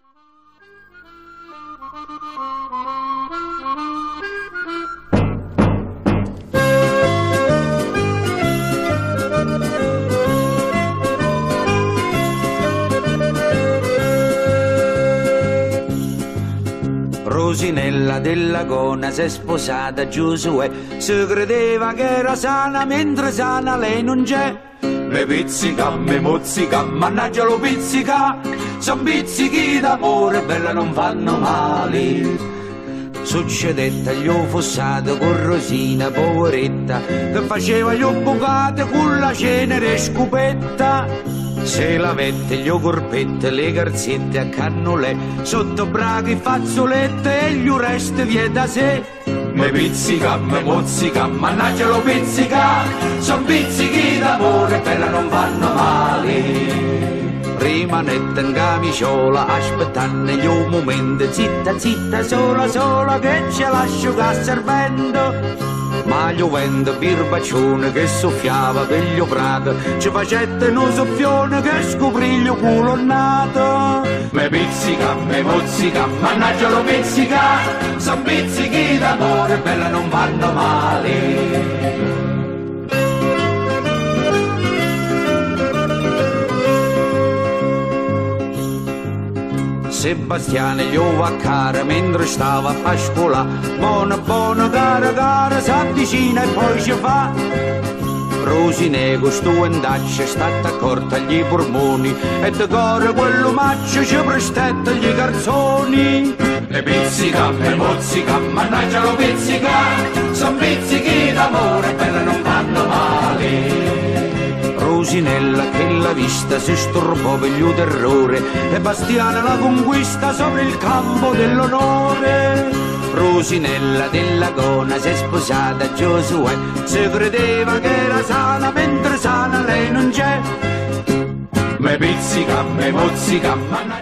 Rosinella della Gona s'è sposata a Giosuè, si credeva che era sana mentre sana lei non c'è. Me pizzica, me mozzica, mannaggia lo pizzica, son pizzichi d'amore, bella non fanno male. Succedette gli ho fossato con Rosina poveretta, che faceva gli ho bucate con la cenere scupetta. Se lavette, gli corpette, le garzette a cannolè, sotto braghi fazzolette e gli ureste vie da sé. Me pizzica, me mozzica, mannaggia lo pizzica, son pizzichi d'amore, bella non vanno male. Rimanette in camiciola, aspettando gli momenti, zitta, zitta, sola, sola, che ce l'asciuga servendo. Ma gli vento birbaccione che soffiava per gli prato, ci facette un soffione che scoprì il culo nato. Me pizzica, me mozzica, mannaggia lo pizzica, son pizzichi d'amore, bella non vanno male. Sebastiano gli ovaccara mentre stava a pascola, buona buona cara cara s'avvicina e poi ci fa. Rosinego sto endaccia stata accorta agli polmoni e de cuore quello maccio ci prestetta gli garzoni. Me pizzica, me mozzica, mannaggia lo pizzica, son pizzichi d'amore, bella non vanno male. Rosinella che la vista si sturbò per il terrore e Bastiana la conquista sopra il campo dell'onore. Rosinella della Gona si è sposata a Giosuè, si credeva che era sana mentre sana lei non c'è. Me pizzica, me mozzica,